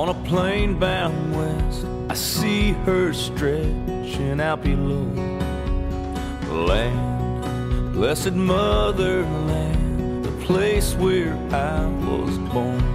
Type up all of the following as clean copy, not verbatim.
On a plane bound west, I see her stretching out below. Land, blessed motherland, the place where I was born.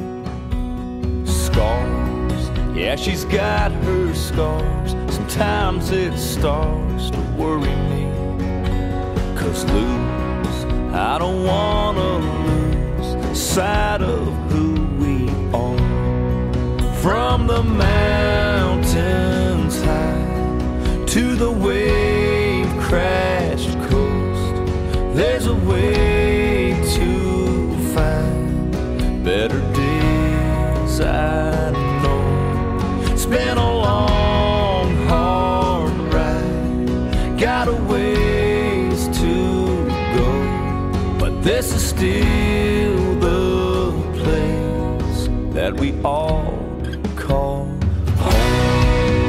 Scars, yeah, she's got her scars. Sometimes it starts to worry me. 'Cause lose, I don't wanna lose sight of who we are. From the mountains high to the wave-crashed coast, there's a way to find better days, I know. It's been a long, hard ride, got a ways to go, but this is still the place that we all call home.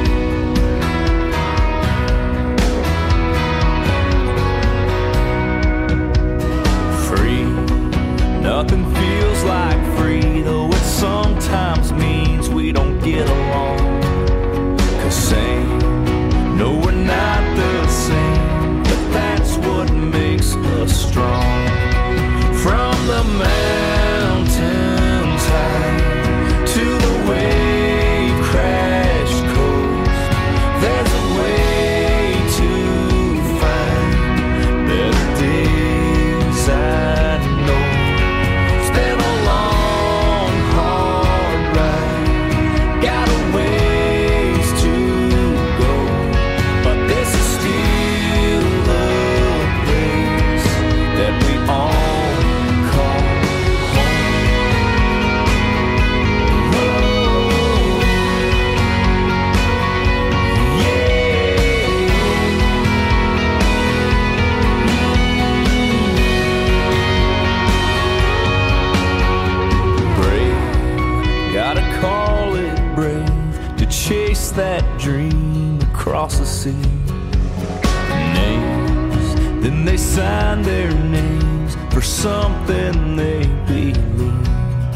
Free, nothing feels like free, though it sometimes means we don't get along. 'Cause same, no, we're not the same, but that's what makes us strong. From the mountains high to the wave-crashed coast, there's a way to find better days, I know. It's been a long, hard ride, got a ways to go, but this is still the place that we all call chase that dream across the sea. Names, then they sign their names for something they believe.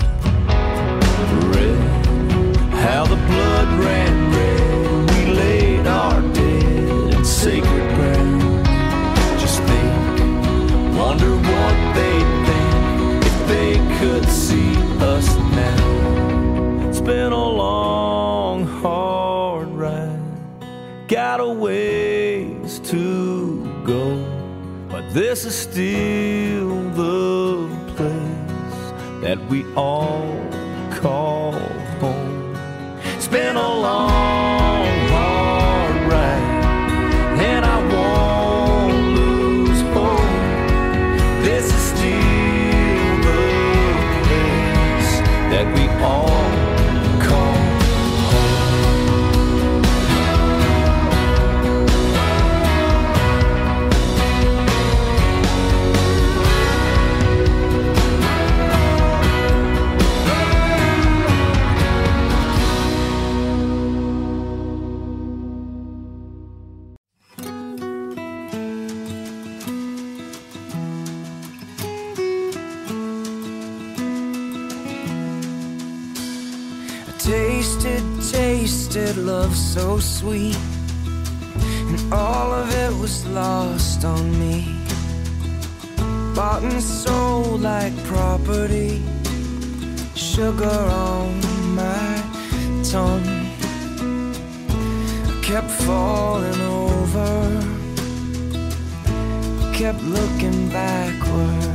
Red, how the blood ran red, we laid our dead in sacred ground. Just think, wonder what they'd think if they could see us now. It's been a long, hard ride, got a ways to go, but this is still the place that we all call home. It's been a long, hard ride, and I won't lose hope. This is still the place that we all call tasted love so sweet, and all of it was lost on me. Bought and sold like property, sugar on my tongue. I kept falling over, kept looking backward.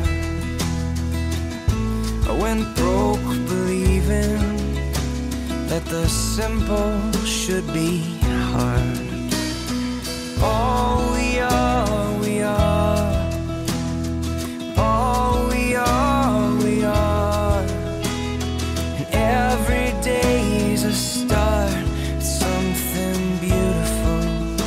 I went broke believing that the simple should be hard. All we are, we are. All we are, we are. And every day's a start, something beautiful.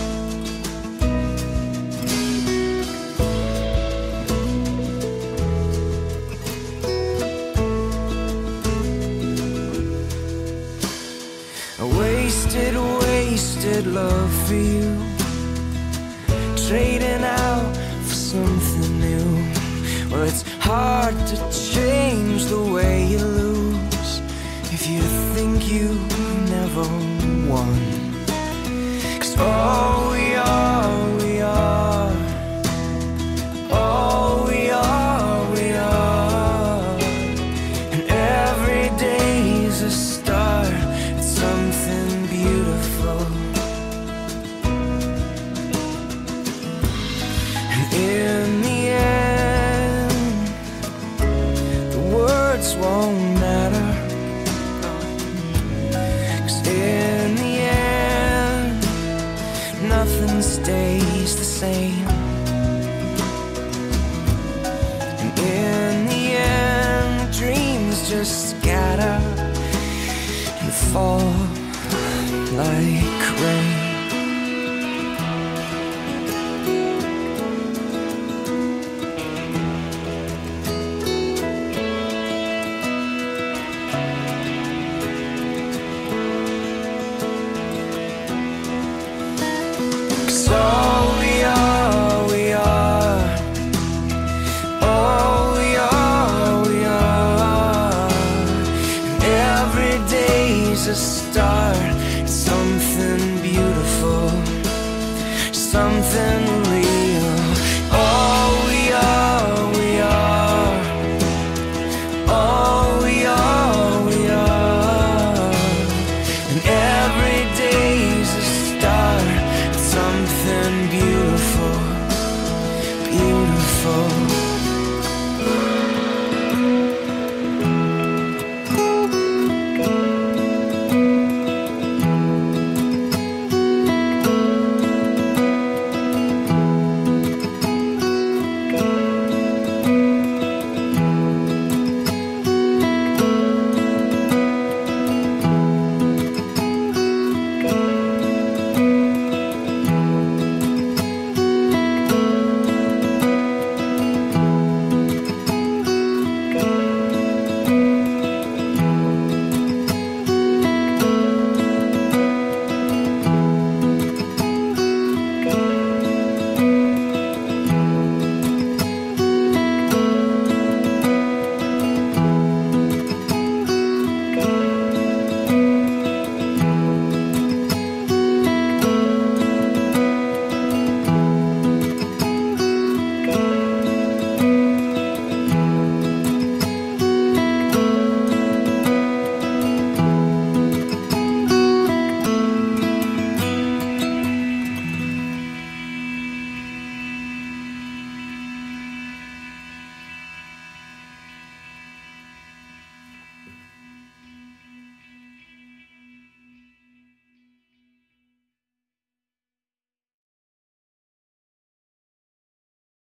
Wasted love for you, trading out for something new. Well, it's hard to change the way you lose if you think you never won. 'Cause all we are, we are. All we are, we are. And every day's a start. It's something beautiful. And in the end, the words won't matter. 'Cause in the end, nothing stays the same. And in the end, dreams just scatter and fall like rain. All we are, we are. All we are, we are. And every day's a start. It's something beautiful, something